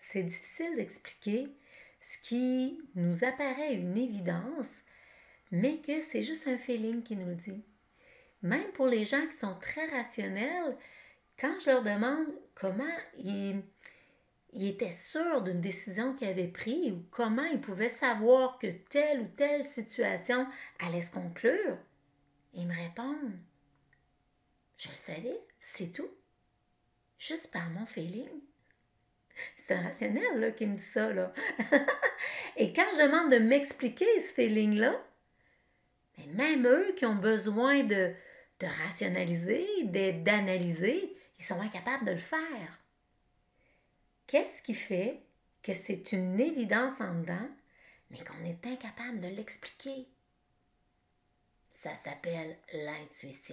c'est difficile d'expliquer ce qui nous apparaît une évidence, mais que c'est juste un feeling qui nous le dit. Même pour les gens qui sont très rationnels, quand je leur demande comment ils étaient sûrs d'une décision qu'ils avaient prise ou comment ils pouvaient savoir que telle ou telle situation allait se conclure, ils me répondent, je le savais, c'est tout, juste par mon feeling. C'est un rationnel là, qui me dit ça. Là. Et quand je demande de m'expliquer ce feeling-là, même eux qui ont besoin de rationaliser, d'analyser, ils sont incapables de le faire. Qu'est-ce qui fait que c'est une évidence en dedans, mais qu'on est incapable de l'expliquer? Ça s'appelle l'intuition.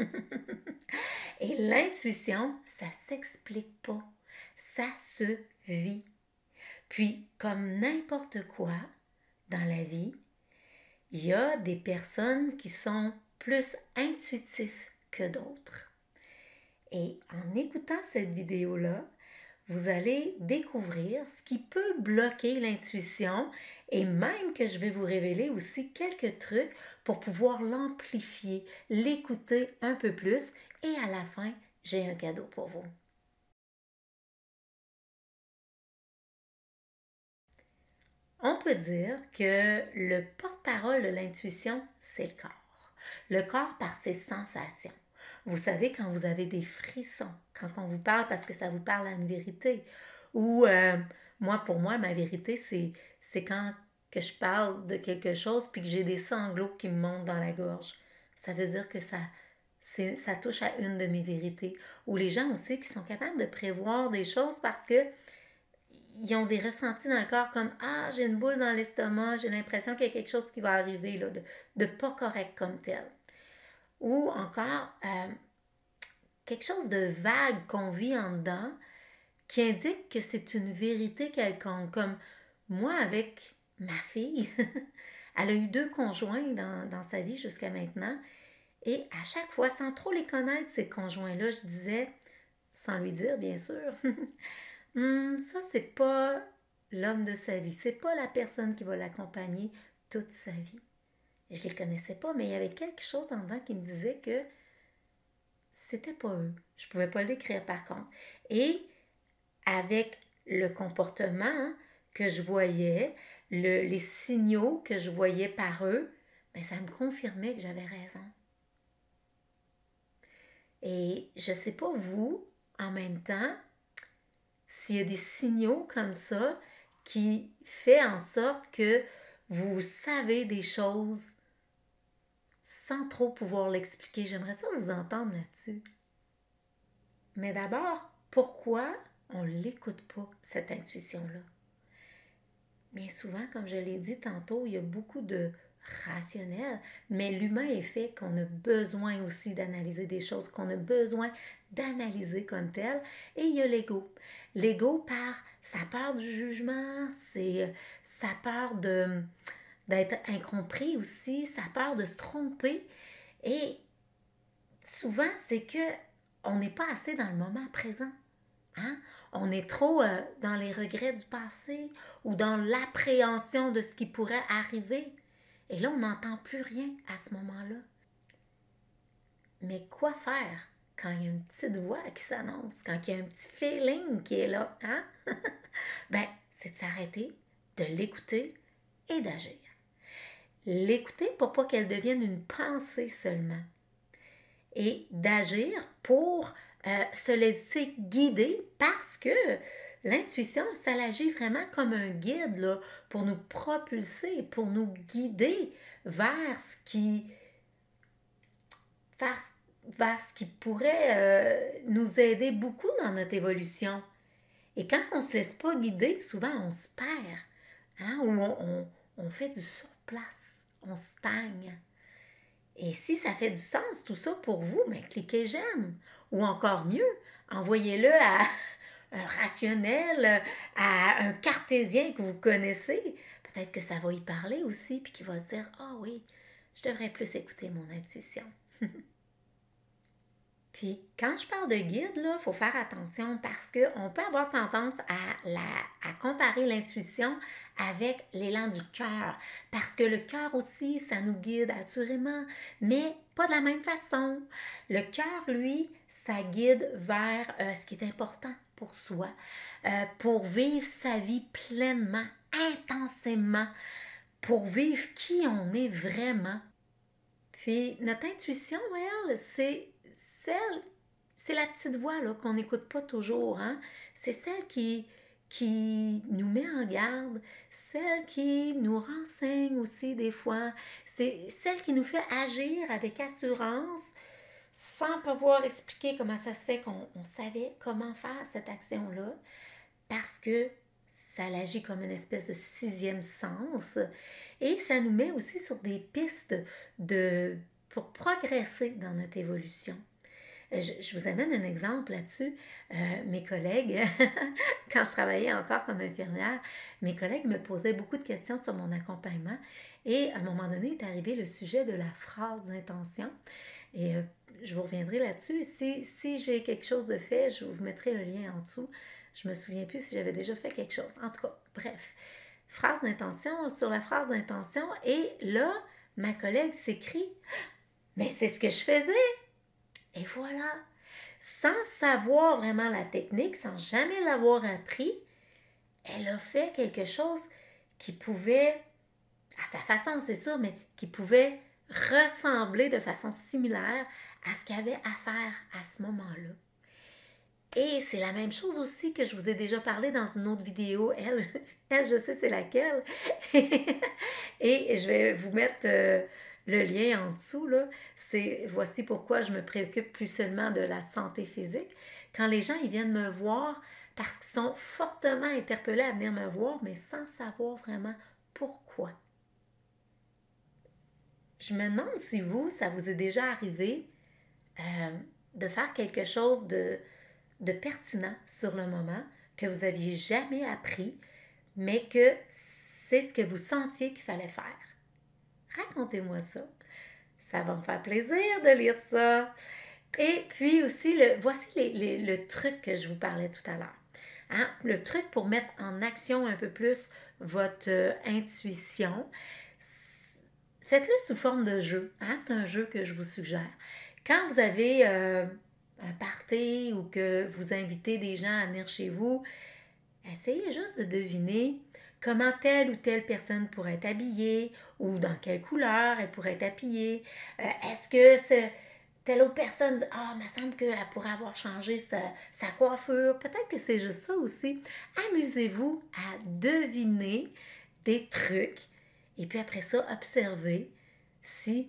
Et l'intuition, ça s'explique pas. Ça se vit. Puis, comme n'importe quoi dans la vie, il y a des personnes qui sont plus intuitifs que d'autres. Et en écoutant cette vidéo-là, vous allez découvrir ce qui peut bloquer l'intuition et même que je vais vous révéler aussi quelques trucs pour pouvoir l'amplifier, l'écouter un peu plus et à la fin, j'ai un cadeau pour vous. On peut dire que le porte-parole de l'intuition, c'est le corps. Le corps par ses sensations. Vous savez, quand vous avez des frissons, quand on vous parle parce que ça vous parle à une vérité, ou pour moi, ma vérité, c'est quand que je parle de quelque chose puis que j'ai des sanglots qui me montent dans la gorge. Ça veut dire que ça touche à une de mes vérités. Ou les gens aussi qui sont capables de prévoir des choses parce que ils ont des ressentis dans le corps comme ah, j'ai une boule dans l'estomac, j'ai l'impression qu'il y a quelque chose qui va arriver là, de pas correct comme tel. Ou encore quelque chose de vague qu'on vit en dedans qui indique que c'est une vérité quelconque. Comme moi avec ma fille, elle a eu 2 conjoints dans sa vie jusqu'à maintenant. Et à chaque fois, sans trop les connaître, ces conjoints-là, je disais, sans lui dire bien sûr, ça c'est pas l'homme de sa vie, c'est pas la personne qui va l'accompagner toute sa vie. Je les connaissais pas, mais il y avait quelque chose en dedans qui me disait que c'était pas eux. Je pouvais pas le décrire par contre. Et avec le comportement que je voyais, les signaux que je voyais par eux, ben ça me confirmait que j'avais raison. Et je sais pas vous, en même temps, s'il y a des signaux comme ça qui fait en sorte que vous savez des choses sans trop pouvoir l'expliquer. J'aimerais ça vous entendre là-dessus. Mais d'abord, pourquoi on ne l'écoute pas, cette intuition-là? Bien souvent, comme je l'ai dit tantôt, il y a beaucoup de rationnel, mais l'humain est fait qu'on a besoin aussi d'analyser des choses, qu'on a besoin d'analyser comme tel, et il y a l'ego. L'ego par sa peur du jugement, c'est sa peur d'être incompris aussi, sa peur de se tromper, et souvent c'est que on n'est pas assez dans le moment présent. Hein? On est trop dans les regrets du passé ou dans l'appréhension de ce qui pourrait arriver. Et là, on n'entend plus rien à ce moment-là. Mais quoi faire quand il y a une petite voix qui s'annonce, quand il y a un petit feeling qui est là? Hein? Ben, c'est de s'arrêter, de l'écouter et d'agir. L'écouter pour pas qu'elle devienne une pensée seulement. Et d'agir pour se laisser guider parce que l'intuition, ça agit vraiment comme un guide là, pour nous propulser, pour nous guider vers vers ce qui pourrait nous aider beaucoup dans notre évolution. Et quand on ne se laisse pas guider, souvent on se perd, hein, ou on fait du surplace, on stagne. Et si ça fait du sens tout ça pour vous, bien, cliquez j'aime. Ou encore mieux, envoyez-le à un rationnel, à un cartésien que vous connaissez. Peut-être que ça va y parler aussi, puis qu'il va se dire, ah oui, je devrais plus écouter mon intuition. Puis quand je parle de guide, il faut faire attention parce qu'on peut avoir tendance à comparer l'intuition avec l'élan du cœur. Parce que le cœur aussi, ça nous guide assurément, mais pas de la même façon. Le cœur, lui, ça guide vers ce qui est important pour soi, pour vivre sa vie pleinement, intensément, pour vivre qui on est vraiment. Puis notre intuition, elle, celle, c'est la petite voix là, qu'on n'écoute pas toujours. Hein? C'est celle qui nous met en garde, celle qui nous renseigne aussi des fois. C'est celle qui nous fait agir avec assurance sans pouvoir expliquer comment ça se fait qu'on savait comment faire cette action-là parce que ça agit comme une espèce de sixième sens et ça nous met aussi sur des pistes pour progresser dans notre évolution. Je vous amène un exemple là-dessus. Mes collègues, quand je travaillais encore comme infirmière, mes collègues me posaient beaucoup de questions sur mon accompagnement et à un moment donné est arrivé le sujet de la phrase d'intention. Et je vous reviendrai là-dessus. Si j'ai quelque chose de fait, je vous mettrai le lien en dessous. Je me souviens plus si j'avais déjà fait quelque chose. En tout cas, bref. Phrase d'intention, sur la phrase d'intention. Et là, ma collègue s'écrie « Mais c'est ce que je faisais! » Et voilà. Sans savoir vraiment la technique, sans jamais l'avoir appris, elle a fait quelque chose qui pouvait, à sa façon c'est sûr, mais qui pouvait ressembler de façon similaire à ce qu'il y avait à faire à ce moment-là. Et c'est la même chose aussi que je vous ai déjà parlé dans une autre vidéo. Elle je sais c'est laquelle. Et je vais vous mettre le lien en dessous. Là. Voici pourquoi je me préoccupe plus seulement de la santé physique. Quand les gens ils viennent me voir parce qu'ils sont fortement interpellés à venir me voir, mais sans savoir vraiment pourquoi. Je me demande si ça vous est déjà arrivé de faire quelque chose de pertinent sur le moment que vous n'aviez jamais appris, mais que c'est ce que vous sentiez qu'il fallait faire. Racontez-moi ça. Ça va me faire plaisir de lire ça. Et puis aussi, voici le truc que je vous parlais tout à l'heure. Hein? Le truc pour mettre en action un peu plus votre intuition, faites-le sous forme de jeu. Hein? C'est un jeu que je vous suggère. Quand vous avez un party ou que vous invitez des gens à venir chez vous, essayez juste de deviner comment telle ou telle personne pourrait être habillée ou dans quelle couleur elle pourrait être habillée. Est-ce que telle autre personne dit « Ah, il me semble qu'elle pourrait avoir changé sa coiffure. » Peut-être que c'est juste ça aussi. Amusez-vous à deviner des trucs et puis après ça, observez si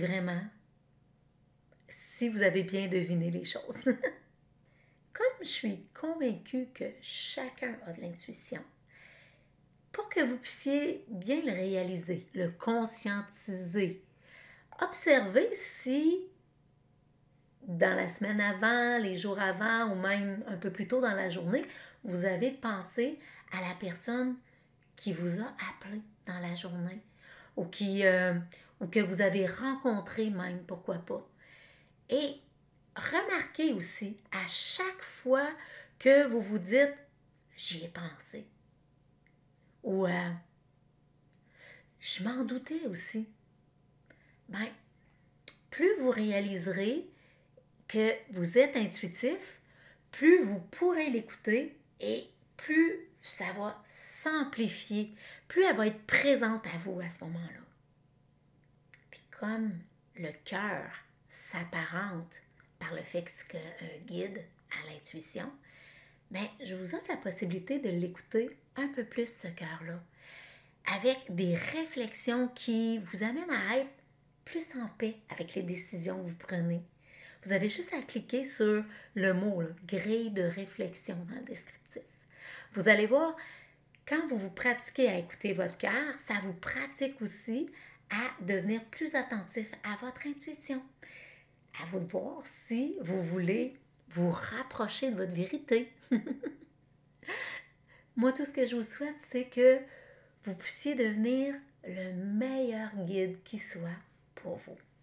vous avez bien deviné les choses. Comme je suis convaincue que chacun a de l'intuition, pour que vous puissiez bien le réaliser, le conscientiser, observez si dans la semaine avant, les jours avant ou même un peu plus tôt dans la journée, vous avez pensé à la personne qui vous a appelé dans la journée ou que vous avez rencontré même, pourquoi pas. Et remarquez aussi, à chaque fois que vous vous dites « j'y ai pensé » ou « je m'en doutais aussi », bien, plus vous réaliserez que vous êtes intuitif, plus vous pourrez l'écouter et plus ça va s'amplifier, plus elle va être présente à vous à ce moment-là. Puis comme le cœur s'apparente par le fait que c'est un guide à l'intuition, bien, je vous offre la possibilité de l'écouter un peu plus, ce cœur-là, avec des réflexions qui vous amènent à être plus en paix avec les décisions que vous prenez. Vous avez juste à cliquer sur le mot là, « grille de réflexion » dans le descriptif. Vous allez voir, quand vous vous pratiquez à écouter votre cœur, ça vous pratique aussi à devenir plus attentif à votre intuition. À vous de voir si vous voulez vous rapprocher de votre vérité. Moi, tout ce que je vous souhaite, c'est que vous puissiez devenir le meilleur guide qui soit pour vous.